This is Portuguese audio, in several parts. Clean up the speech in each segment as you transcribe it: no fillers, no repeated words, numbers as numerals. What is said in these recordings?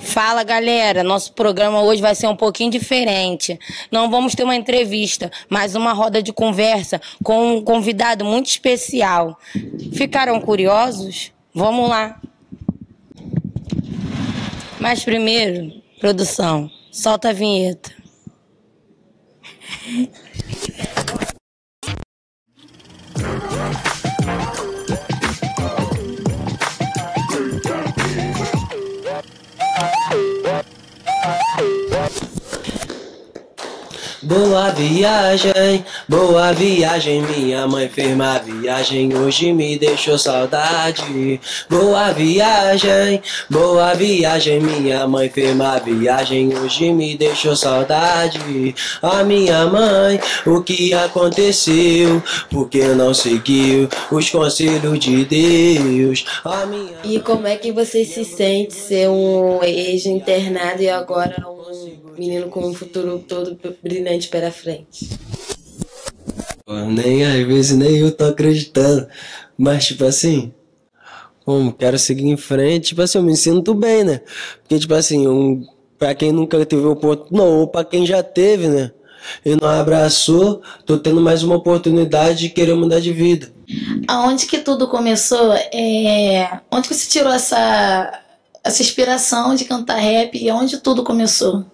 Fala, galera, nosso programa hoje vai ser um pouquinho diferente. Não vamos ter uma entrevista, mas uma roda de conversa com um convidado muito especial. Ficaram curiosos? Vamos lá. Mas primeiro, produção, solta a vinheta. Boa viagem, minha mãe fez uma viagem, hoje me deixou saudade. Boa viagem, minha mãe fez uma viagem, hoje me deixou saudade. A minha mãe, o que aconteceu? Porque não seguiu os conselhos de Deus? E como é que você se sente ser um ex-internado e agora um menino com um futuro todo brilhante para frente? Nem às vezes nem eu tô acreditando, mas tipo assim, como quero seguir em frente, tipo assim, eu me sinto bem, né? Porque tipo assim, pra quem nunca teve oportunidade, não, ou pra quem já teve, né? E não abraçou, tô tendo mais uma oportunidade de querer mudar de vida. Aonde que tudo começou? Onde que você tirou essa inspiração de cantar rap e onde tudo começou?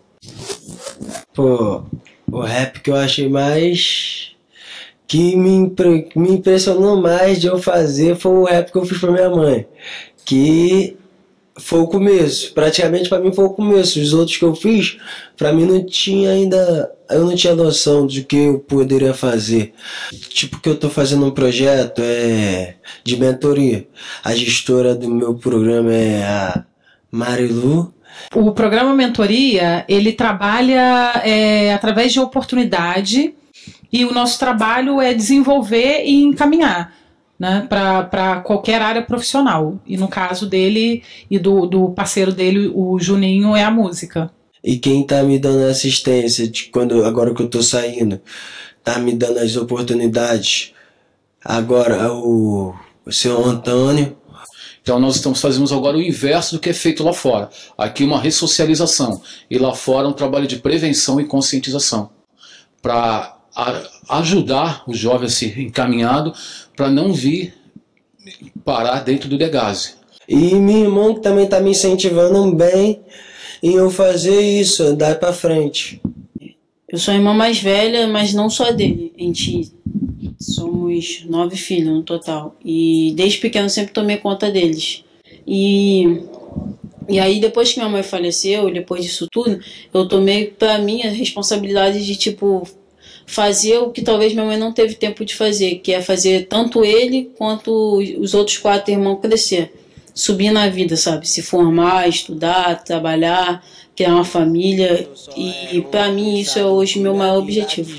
Pô, o rap que eu achei mais... que me impressionou mais de eu fazer foi o rap que eu fiz pra minha mãe. Que foi o começo. Praticamente pra mim foi o começo. Os outros que eu fiz, pra mim não tinha ainda... eu não tinha noção de que eu poderia fazer. Tipo que eu tô fazendo um projeto de mentoria. A gestora do meu programa é a Marilu. O programa Mentoria, ele trabalha através de oportunidade e o nosso trabalho é desenvolver e encaminhar, né, para qualquer área profissional. E no caso dele e do parceiro dele, o Juninho, é a música. E quem tá me dando assistência, agora que eu tô saindo, tá me dando as oportunidades, agora o seu Antônio. Então nós fazendo agora o inverso do que é feito lá fora. Aqui uma ressocialização e lá fora um trabalho de prevenção e conscientização para ajudar o jovem a ser encaminhado para não vir parar dentro do degase. E meu irmão que também tá me incentivando bem em eu fazer isso, andar para frente. Eu sou a irmã mais velha, mas não só dele. A gente somos 9 filhos no total. E desde pequeno eu sempre tomei conta deles. E aí depois que minha mãe faleceu, depois disso tudo, eu tomei pra mim a responsabilidade de tipo fazer o que talvez minha mãe não teve tempo de fazer, que é fazer tanto ele quanto os outros 4 irmãos crescer. Subir na vida, sabe? Se formar, estudar, trabalhar, criar uma família. E pra mim isso é hoje meu maior objetivo.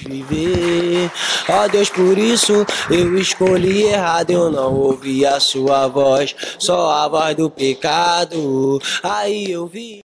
Ó Deus, por isso eu escolhi errado. Eu não ouvi a sua voz, só a voz do pecado. Aí eu vi.